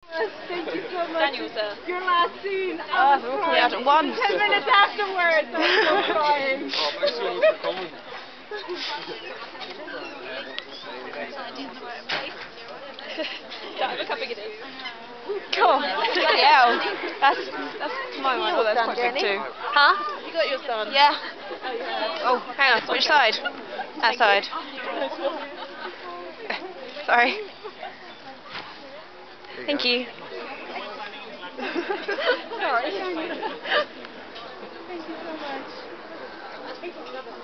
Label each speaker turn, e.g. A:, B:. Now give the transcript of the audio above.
A: Yes, thank you so much.
B: Daniel's there.
A: Your last scene.
B: Oh, we're all coming out at once.
A: 10 minutes afterwards, I was so crying.
C: Oh, thanks so much for coming.
B: Yeah, look how big it is.
A: Cool.
B: Bloody hell. That's my one. Oh, that's quite big too. Huh?
A: You got yours done.
B: Yeah. Oh, hang on. Which side? That side. Sorry. Thank you.
A: Sorry. Thank you so much.